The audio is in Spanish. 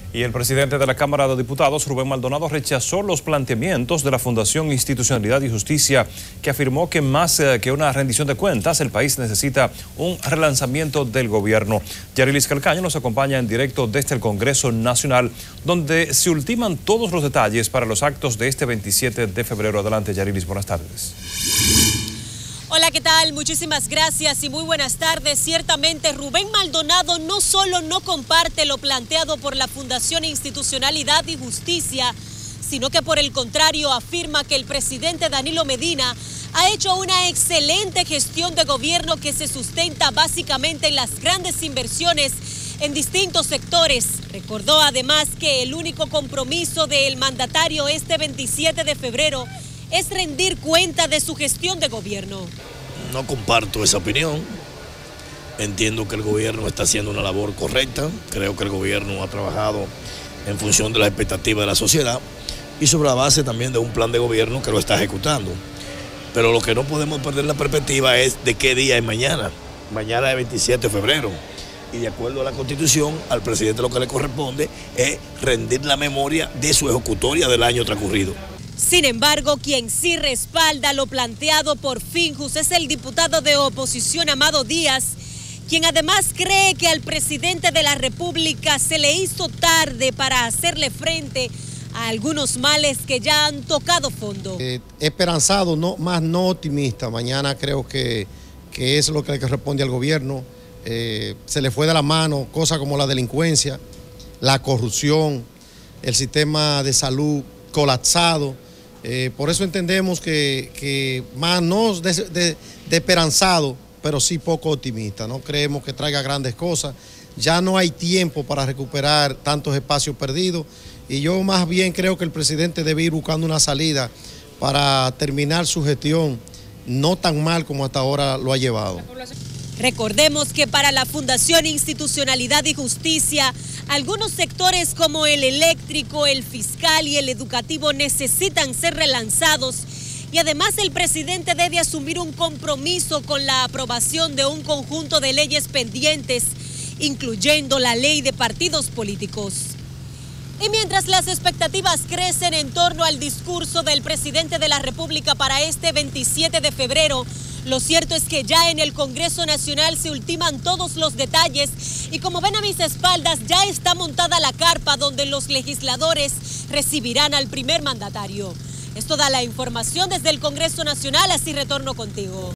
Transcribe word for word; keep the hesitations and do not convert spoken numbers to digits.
Y el presidente de la Cámara de Diputados, Rubén Maldonado, rechazó los planteamientos de la Fundación Institucionalidad y Justicia, que afirmó que más eh, que una rendición de cuentas, el país necesita un relanzamiento del gobierno. Yarilis Calcaño nos acompaña en directo desde el Congreso Nacional, donde se ultiman todos los detalles para los actos de este veintisiete de febrero. Adelante, Yarilis, buenas tardes. Hola, ¿qué tal? Muchísimas gracias y muy buenas tardes. Ciertamente, Rubén Maldonado no solo no comparte lo planteado por la Fundación Institucionalidad y Justicia, sino que por el contrario afirma que el presidente Danilo Medina ha hecho una excelente gestión de gobierno que se sustenta básicamente en las grandes inversiones en distintos sectores. Recordó además que el único compromiso del mandatario este veintisiete de febrero es rendir cuenta de su gestión de gobierno. No comparto esa opinión. Entiendo que el gobierno está haciendo una labor correcta. Creo que el gobierno ha trabajado en función de las expectativas de la sociedad y sobre la base también de un plan de gobierno que lo está ejecutando. Pero lo que no podemos perder la perspectiva es de qué día es mañana. Mañana es veintisiete de febrero. Y de acuerdo a la Constitución, al presidente lo que le corresponde es rendir la memoria de su ejecutoria del año transcurrido. Sin embargo, quien sí respalda lo planteado por Finjus es el diputado de oposición Amado Díaz, quien además cree que al presidente de la República se le hizo tarde para hacerle frente a algunos males que ya han tocado fondo. Eh, esperanzado, no, más no optimista. Mañana creo que, que es lo que le corresponde al gobierno. Eh, se le fue de la mano cosas como la delincuencia, la corrupción, el sistema de salud colapsado. Eh, por eso entendemos que, que más no de, de, de esperanzado, pero sí poco optimista. No creemos que traiga grandes cosas. Ya no hay tiempo para recuperar tantos espacios perdidos y yo más bien creo que el presidente debe ir buscando una salida para terminar su gestión no tan mal como hasta ahora lo ha llevado. Recordemos que para la Fundación Institucionalidad y Justicia, algunos sectores como el eléctrico, el fiscal y el educativo necesitan ser relanzados y además el presidente debe asumir un compromiso con la aprobación de un conjunto de leyes pendientes, incluyendo la ley de partidos políticos. Y mientras las expectativas crecen en torno al discurso del presidente de la República para este veintisiete de febrero, lo cierto es que ya en el Congreso Nacional se ultiman todos los detalles y como ven a mis espaldas ya está montada la carpa donde los legisladores recibirán al primer mandatario. Esto da la información desde el Congreso Nacional, así retorno contigo.